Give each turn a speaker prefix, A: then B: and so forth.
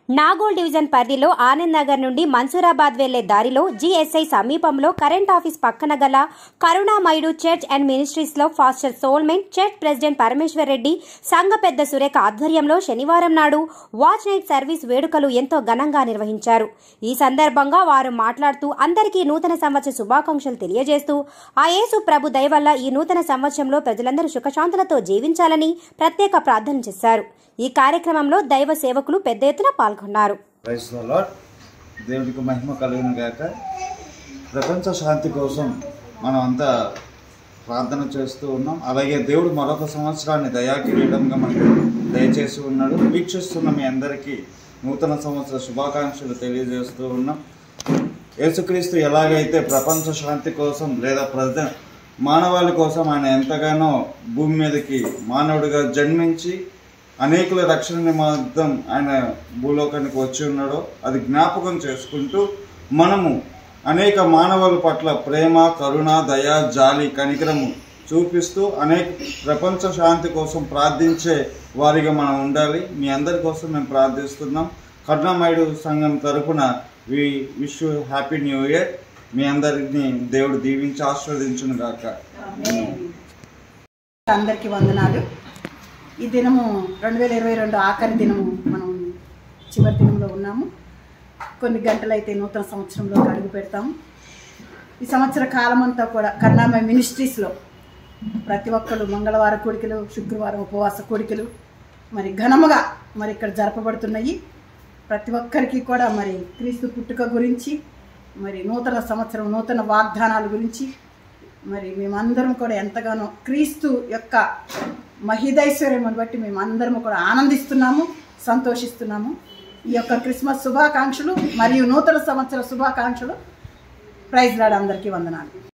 A: Nagole division పరిధిలో ఆనంద్ నగర్ నుండి మన్సూరాబాద్ వెళ్లే దారిలో జీఎస్ఐ సమీపంలో కరెంట్ ఆఫీస్ పక్కన గల కరుణామయుడు చర్చ్ అండ్ మినిస్ట్రీస్ లో pastor Solomon church president Parameshwar Reddy సంఘ పెద్ద సురేఖ ఆధ్వర్యంలో శనివారం నాడు వాచ్ నైట్ సర్వీస్ వేడుకలు ఎంతో ఘనంగా నిర్వహించారు. ఈ సందర్భంగా వారు మాట్లాడుతూ అందరికీ నూతన సంవత్సర శుభాకాంక్షలు తెలియజేస్తూ ఆ యేసు ప్రభు దయ వల్ల ఈ నూతన సంవత్సరంలో ప్రజలందరూ సుఖశాంతులతో జీవించాలని ప్రత్యేక ప్రార్థన చేశారు. ఈ కార్యక్రమంలో దైవ సేవకులు పెద్ద ఎత్తున పాల్గొన్నారు.
B: దేవుడికి మహిమ కలుగును గాక. ప్రపంచ శాంతి కోసం మనం అంతా ప్రార్థన చేస్తూ ఉన్నాం. అలాగే దేవుడు మరొక సంవత్సరాన్ని దయాకిరీటంగా మనకు దయచేసి ఉన్నాడు. వీక్షిస్తున్న మీ అందరికీ నూతన సంవత్సర శుభాకాంక్షలు తెలియజేస్తూ ఉన్నాం. యేసుక్రీస్తు ఎలాగైతే ప్రపంచ శాంతి కోసం లేదా మానవాళి కోసం ఆయన ఎంతగానో భూమి మీదకి మానవుడిగా జన్మించి అనేకుల రక్షణ నిమిత్తం ఆయన భూలోకానికి వచ్చి ఉన్నాడో అది జ్ఞాపకం చేసుకుంటూ మనము అనేక మానవుల పట్ల ప్రేమ, కరుణ, దయ, జాలి, కనికరము చూపిస్తూ అనేక ప్రపంచ శాంతి కోసం ప్రార్థించే వారిగా మనం ఉండాలి. మీ అందరి కోసం మేము ప్రార్థిస్తున్నాం. కరుణామయుడు సంఘం తరపున we wish you happy new year. మీ అందరిని దేవుడు దీవించి ఆశీర్వదించును గాక.
C: అందరికీ వందనాలు. ఈ దినము 2022 ఆఖరి దినము, మనం చివరి దినంలో ఉన్నాము. కొన్ని గంటలైతే నూతన సంవత్సరంలో అడుగు పెడతాము. ఈ సంవత్సర కాలం అంతా కూడా కరుణామయ మినిస్ట్రీస్లో ప్రతి ఒక్కరు మంగళవార కోడికలు, శుక్రవారం ఉపవాస కోడికలు మరి ఘనముగా మరి ఇక్కడ జరపబడుతున్నాయి. ప్రతి ఒక్కరికి కూడా మరి క్రీస్తు పుట్టుక గురించి, మరి నూతన సంవత్సరం నూతన వాగ్దానాల గురించి మరి మేమందరం కూడా ఎంతగానో క్రీస్తు యొక్క మహిదైశ్వర్యమును బట్టి మేమందరం కూడా ఆనందిస్తున్నాము, సంతోషిస్తున్నాము. ఈ యొక్క క్రిస్మస్ శుభాకాంక్షలు మరియు నూతన సంవత్సర శుభాకాంక్షలు. Praise lord. అందరికీ వందనాలు.